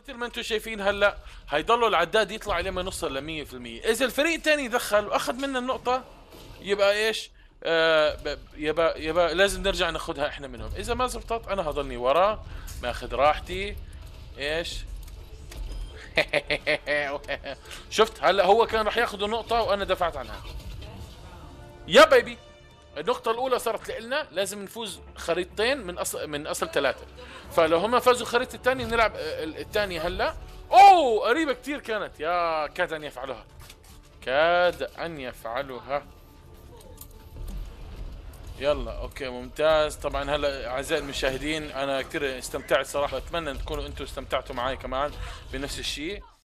مثل ما انتم شايفين هلا هيضلوا العداد يطلع لما نوصل ل 100%. اذا الفريق الثاني دخل واخذ منا النقطة يبقى ايش؟ يبقى لازم نرجع ناخذها احنا منهم. اذا ما زبطت انا هضلني ورا ماخذ راحتي. ايش؟ شفت هلا هو كان راح ياخذ النقطة وانا دفعت عنها. يا بيبي النقطة الأولى صارت لنا، لازم نفوز خريطتين من أصل ثلاثة. فلو هم فازوا الخريطة الثانية نلعب الثانية هلا. أوه قريبة كثير كانت، يا كاد أن يفعلوها، كاد أن يفعلوها. يلا أوكي ممتاز. طبعا هلا أعزائي المشاهدين أنا كثير استمتعت صراحة، أتمنى أن تكونوا أنتم استمتعتوا معي كمان بنفس الشيء.